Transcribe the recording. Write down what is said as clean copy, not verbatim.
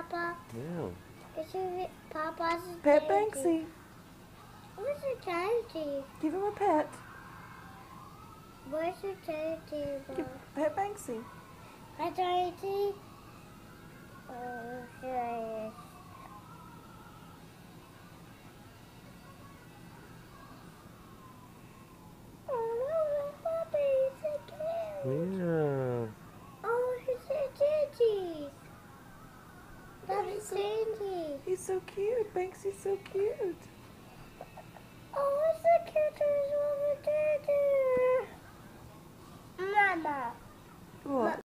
Papa? Yeah. Is it Papa's Pet daddy? Banksy. Where's the daddy? Give him a pet. Where's the daddy? Give Pet Banksy. Hi, daddy. Oh, here he is. Oh, no, Papa, he's so cute. Yeah. Oh, he's a daddy. That's so- daddy. He's so cute. Banksy's so cute. Oh, it's the cutest one with daddy. Mama. What?